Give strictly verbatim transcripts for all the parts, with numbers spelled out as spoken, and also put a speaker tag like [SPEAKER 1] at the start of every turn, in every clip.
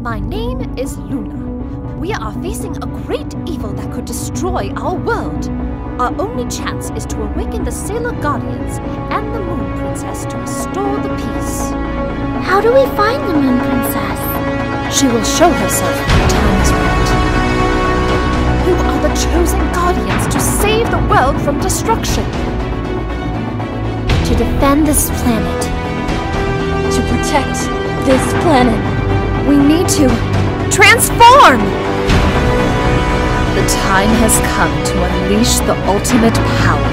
[SPEAKER 1] My name is Luna. We are facing a great evil that could destroy our world. Our only chance is to awaken the Sailor Guardians and the Moon Princess to restore the peace.
[SPEAKER 2] How do we find the Moon Princess?
[SPEAKER 1] She will show herself when the time is right. Who are the chosen Guardians to save the world from destruction?
[SPEAKER 2] To defend this planet.
[SPEAKER 3] To protect this planet.
[SPEAKER 1] We need to transform! The time has come to unleash the ultimate power.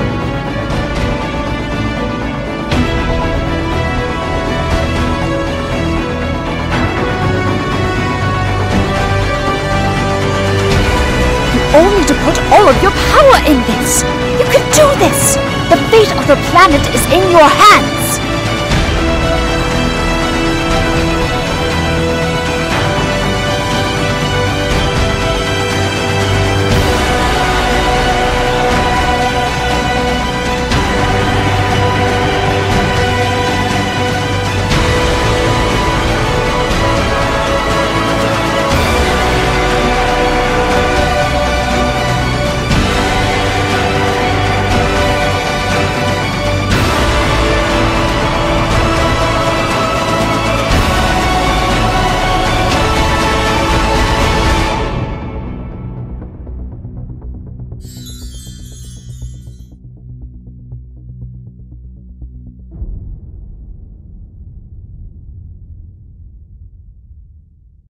[SPEAKER 1] You all need to put all of your power in this! You can do this! The fate of the planet is in your hands!